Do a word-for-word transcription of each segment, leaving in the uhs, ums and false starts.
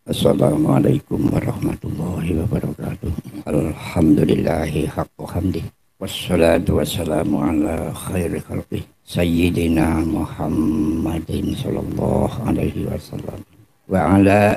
Assalamualaikum warahmatullahi wabarakatuh. Alhamdulillahi haqqa hamdih. Wassalatu wassalamu ala khairi khalqih Sayyidina Muhammadin sallallahu alaihi wasallam wa ala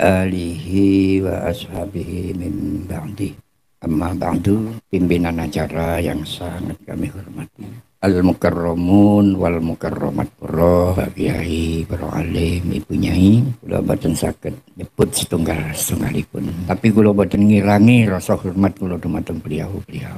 alihi wa ashabihi min ba'di. Amma ba'du, pimpinan acara yang sangat kami hormati, Al-Mukarramun wal Mukarramat, para Pak Kiai, para alim, Ibu Nyai, kula boten saged nyebut setunggal setunggalipun. Tapi kula boten ngirangi rasa hormat kula dumateng beliau-beliau.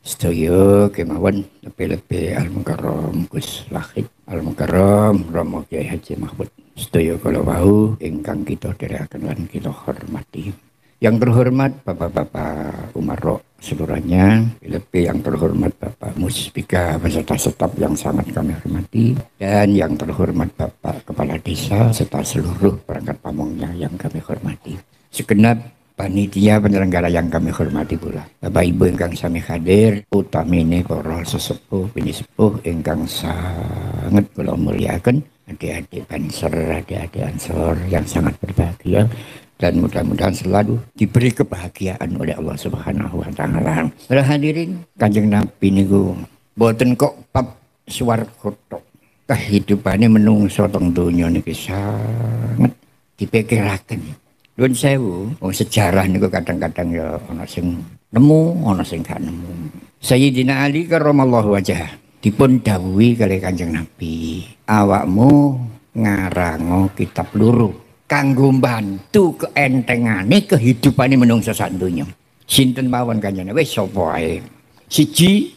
Sedaya kemawon lebih-lebih Al-Mukarram Gus Wahid, Al-Mukarram Romo Kiai Haji Mahmud. Sedaya kula wau ingkang kita dherekaken lan kita hormati. Yang terhormat Bapak-Bapak Umarok seluruhnya, lebih yang terhormat Bapak Muspika beserta staf yang sangat kami hormati, dan yang terhormat Bapak Kepala Desa serta seluruh perangkat pamongnya yang kami hormati. Segenap panitia penyelenggara yang kami hormati pula. Bapak Ibu ingkang sami hadir, utamine para sesepuh bini sepuh ingkang sangat kula muliaken, adik-adik Banser, adik-adik Ansor yang sangat berbahagia. Dan mudah-mudahan selalu diberi kebahagiaan oleh Allah Subhanahu wa taala. Para hadirin, Kanjeng Nabi niku boten kok bab swarga tok. Kehidupane menungso teng donya niki sangat dipikiraken. Nuwun sewu, wong sejarah niku kadang-kadang ya ana sing nemu, ana sing gak nemu. Sayyidina Ali karramallahu wajhah dipun dawuhi kalih Kanjeng Nabi, awakmu ngarango kitab loro kanggo bantu keentengane kehidupane menungso sak donya. Sinten mawon kanjane wis sapa ae. Siji,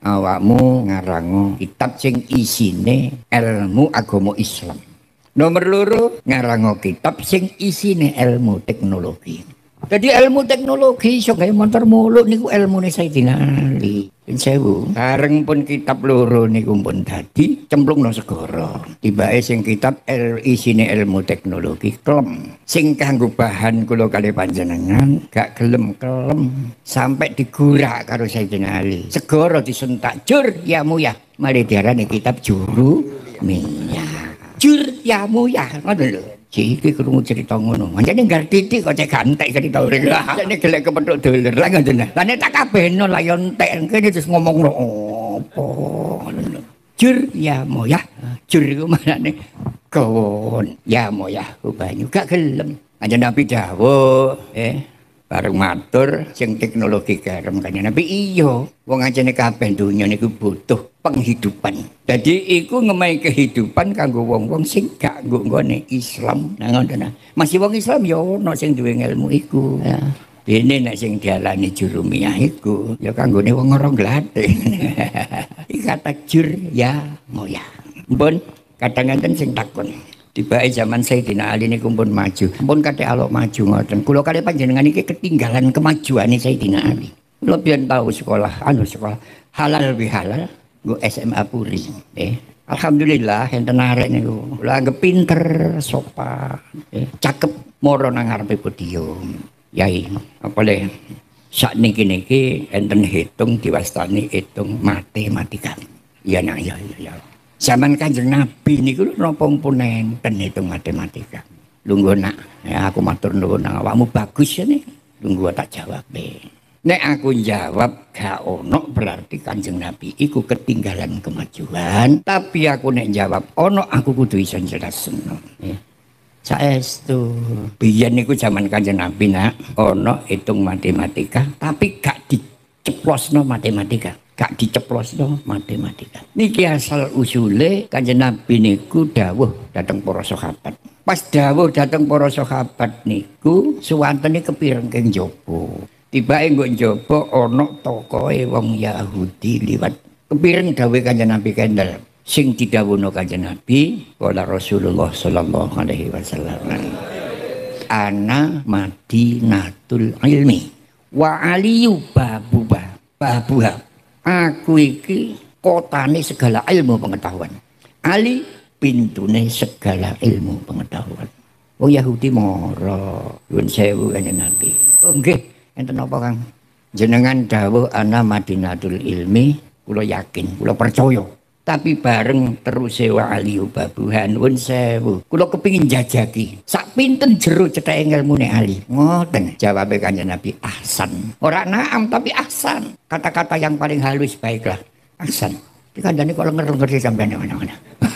awakmu ngarango kitab sing isine ilmu agama Islam. Nomor loro, ngarango kitab sing isine ilmu teknologi. Jadi ilmu teknologi iso gawe motor muluk niku ilmune Sayyidina Ali. Pun sewu, bareng pun kitab loro niku pun dadi cemplungno segara. Tibake sing kitab el, isine ilmu teknologi klem. Sing kanggo bahan kula kali panjenengan gak gelem-kelem sampai digurak karo Sayyidina Ali. Segara disentak jur ya muyah. Mari diarani kitab juru minyak. Jur ya muyah, ngoten lho. Iki krungu cerita ngono. Manjane nggar titik kok cek gantek cerita urip. Jane gelek kepethuk doler lah ngoten. Lah nek tak kabehno lah yo entek kene terus ngomongno apa. Jur ya moyah. Jur iku maknane kawon. Ya moyah banyu gak gelem. Kanjeng Nabi dawuh, eh bareng matur sing teknologi garam kanjeng Nabi iya. Wong ajene kabeh donya niku butuh penghidupan. Jadi iku ngemai kehidupan kanggo wong-wong sing gak nggone Islam. Nah ngoten. Masih wong Islam ya ono sing duwe ilmu iku. Ya. Dene nek sing dialani juru miyah iku ya kanggone wong ora glate. Iki kata jur ya moya. Mpun kadang-kadang sing takon. Tibake zaman Sayyidina Ali niku pun maju. Pun kate alok maju ngoten. Kula kali panjenengan iki ketinggalan kemajuane Sayyidina Ali. Kula biyen tahu sekolah, anu sekolah halal bihalal. Gue S M A Puri, eh. Alhamdulillah enten arek niku. Kula anggap pinter, sopan, eh. Cakep moro nang ngarepe podium. Yai, apa le? Sakniki niki enten hitung diwastani hitung matematika. Iya nak ya ya. Zaman Kanjeng Nabi niku napa pun enten hitung matematika. Lungguh nak, ya aku matur nuwun nang awakmu bagus ya nih. Lungguh tak jawab be. Nek aku jawab gak ono berarti Kanjeng Nabi iku ketinggalan kemajuan. Tapi aku nek jawab ono aku kudu iso jelasno. Ya. Saestu biyen niku zaman Kanjeng Nabi nak ono hitung matematika tapi gak diceplosno matematika. Gak diceplosno matematika. Niki asal usule Kanjeng Nabi niku dawuh dateng para sahabat. Pas dawuh dateng para sahabat niku suwantene kepireng keng jaba. Tibake nggo njaba ana tokohe wong Yahudi liwat. Kepireng dawuhe Kanjeng Nabi kendel. Sing didhawuhna Kanjeng Nabi, qala Rasulullah sallallahu alaihi wasallam. Ana Madinatul ilmi wa aliyu babuha. Babuha. Aku iki kotane segala ilmu pengetahuan. Ali pintune segala ilmu pengetahuan. Oh Yahudi moro. Nuwun sewu Kanjeng Nabi. Oh nggih. Enten apa Kang? Jenengan dawuh ana Madinatul ilmi, kula yakin, kula percaya. Tapi bareng terus wa aliyu babuhan wun sewu. Kula kepingin jajaki. Sak pinten jero cetheke ngelmune Ali. Ngoten jawabe Kanjeng Nabi, ahsan. Ora naam tapi ahsan. Kata-kata yang paling halus, baiklah. Ahsan. Dikandani kalau ngerti sampean mana-mana.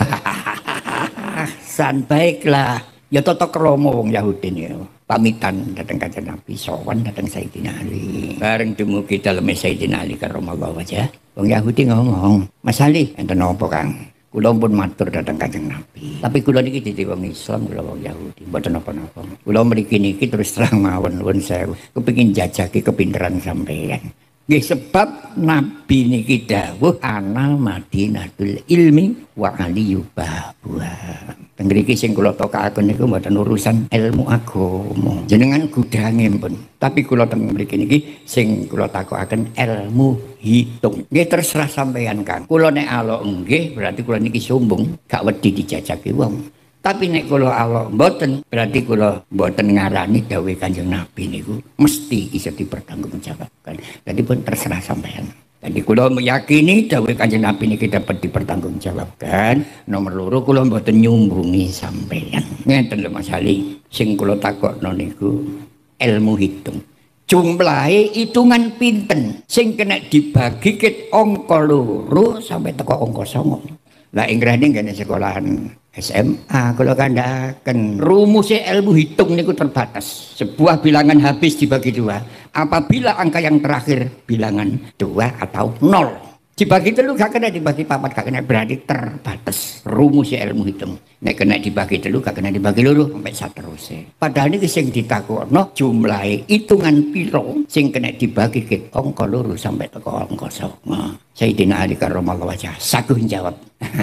Ahsan, baiklah. Ya toto kromo wong Yahudi niku. Pamitan datang Kanjeng Nabi, sowan datang Sayyidina Ali. Bareng dumugi daleme Sayyidina Ali karramallahu wajhah. Wong Yahudi ngomong, "Mas Ali, enten napa, Kang? Kula pun matur datang Kanjeng Nabi. Tapi kula niki dadi wong Islam, kula wong Yahudi, mboten napa-napa. Kula mriki niki terus terang mawon nuwun sewu, kepengin jajaki kepinteran sampeyan. Nggih sebab Nabi niki dawuh ana Madinatul Ilmi wa aliyu babuha. Teng mriki sing kula tokakaken niku mboten urusan ilmu agama. Jenengan gudange pun. Tapi kula teng mriki niki sing kula takokaken ilmu hitung. Nggih terserah sampeyan Kang. Kula nek alok nggih berarti kula niki sombong, gak wedi dijajaki wong. Tapi nek kula alok mboten berarti kula mboten ngarani dawuh Kanjeng Nabi niku mesti bisa dipertanggungjawabkan. Jadi pun terserah sampean. Jadi kula meyakini dawuh Kanjeng Nabi niki dapat dipertanggungjawabkan. Nomor loro kula mboten nyumbungi sampean. Ngeten lho Mas Ali. Sing kula takokno niku ilmu hitung. Jumlahe hitungan pinten sing kena dibagi ket angka loro sampai teko angka songo. Lah ingrane ngene sekolahan S M A kalau kandhaken rumusnya ilmu hitung niku terbatas. Sebuah bilangan habis dibagi dua. Apabila angka yang terakhir bilangan dua atau nol. Dibagi telu gak kena, dibagi papat gak kena, berarti terbatas rumusnya ilmu hitung. Nek kena dibagi telu gak kena dibagi loro sampai saterusé. Padahal niki sing ditakokno jumlahe hitungan piro sing kena dibagi ke angka loro sampai teko angka songo. Sayyidina Ali karramallahu wajhah saguh jawab.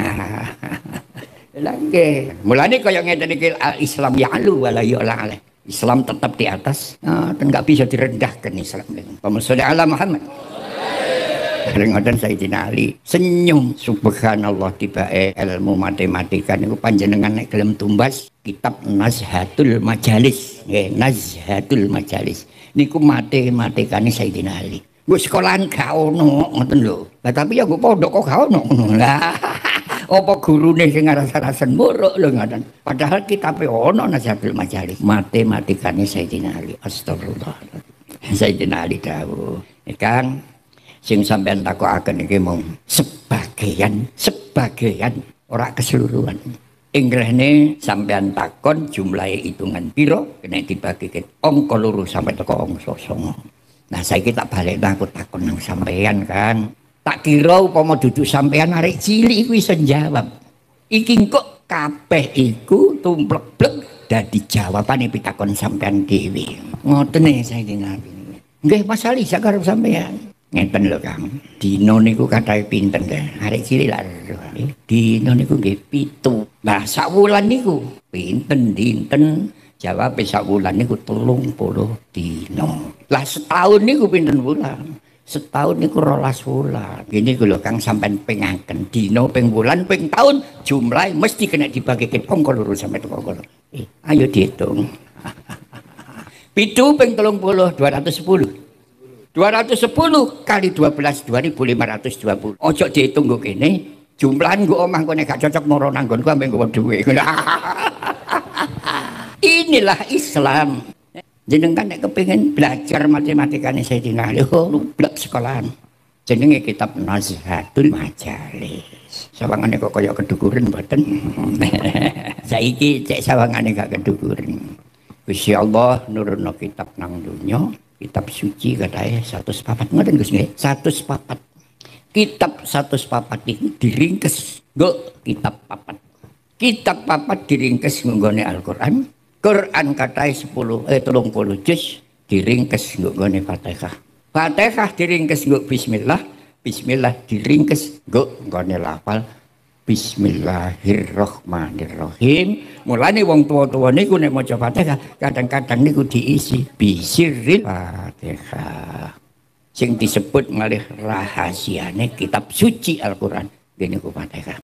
Lagi, mulane kaya ngeten iki Islam ya'lu wala yu'la alaih. Islam tetap di atas, nah, dan nggak bisa direndahkan Islam. Pemusnah Allah Muhammad. Ngoten Sayyidina Ali senyum, subhanallah tibae ilmu matematika niku panjenengan nek gelem tumbas kitab Nazhatul Majalis, nggih Nazhatul Majalis. Niku matematikane Sayyidina Ali. Nggo sekolahan gak ono ngoten lho. Lah tapi ya nggo pondok kok gak ono ngono. Lah apa gurune sing ngarasa-rasen muruk lho ngoten. Padahal kitabe ono Nazhatul Majalis. Matematikane Sayyidina Ali. Astagfirullah. Sayyidina Ali dawuh, Kang, sing sampean takokaken iki mung sebagian, sebagian ora keseluruhan. Ingrene sampean takon jumlahe hitungan piro kena dibagi ke angka loro sampai teko angka songo. Nah saiki tak balik aku takon nang sampean Kang. Tak kira upama duduk sampean arek cilik iku iso jawab. Iki kok kabeh iku tumplek-plek dadi jawabane pitakon sampean dhewe. Ngoten e Sayyidina Nabi. Nggih Mas Ali sak karep sampean. Ngeten lho Kang, dino niku kathahe pinten nggih, arek cilik lak dino niku nggih pitu. Lah sak wulan niku pinten dinten? Jawabe sak wulan niku telung puluh dino. Lah setahun niku pinten wulan? Setahun niku rolas wulan. Gini lho Kang sampean pengaken dino ping wulan ping tahun jumlahe mesti kena dibagike angka loro sampai teko angka. Eh, ayo dihitung. Pitu ping telung puluh dua ratus sepuluh. dua ratus sepuluh kali dua belas dua ribu lima ratus dua puluh. Ojo dihitung nggo kene, jumlahan nggo omah kowe gak cocok moro nang nggonku ambek nggo dhuwit. Inilah Islam. Jenengan nek kepengin belajar matematikane Sayyidina Ali, blek sekolahan. Jenenge kitab Nazhatul Majalis. Sawangane kok kaya kedukuran mboten. Saiki cek sawangane gak kedukuran. Gusti Allah nurunno kitab nang donya. Kitab suci katanya satu sepapat ngoten Gus nggih satu sepapat kitab satu sepapat itu diringkes nggo kitab papat kitab papat diringkes nggone Al-Qur'an Quran katanya sepuluh eh telung puluh juz diringkes nggone Fatihah Fatihah diringkes nggo bismillah bismillah diringkes nggo nggone lafal Bismillahirrahmanirrahim. Mulane wong tua-tua niku nek maca Fatihah kadang-kadang niku diisi bisiril Fatihah. Sing disebut malih rahasiane kitab suci Al-Qur'an niku Fatihah.